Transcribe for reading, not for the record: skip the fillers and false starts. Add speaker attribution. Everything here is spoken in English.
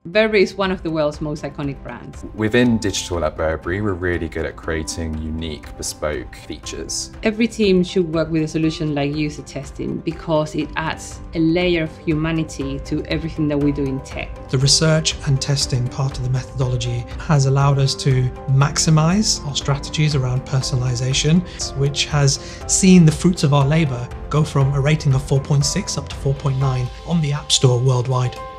Speaker 1: Burberry is one of the world's most iconic brands.
Speaker 2: Within digital at Burberry, we're really good at creating unique, bespoke features.
Speaker 1: Every team should work with a solution like UserTesting because it adds a layer of humanity to everything that we do in tech.
Speaker 3: The research and testing part of the methodology has allowed us to maximize our strategies around personalization, which has seen the fruits of our labor go from a rating of 4.6 up to 4.9 on the App Store worldwide.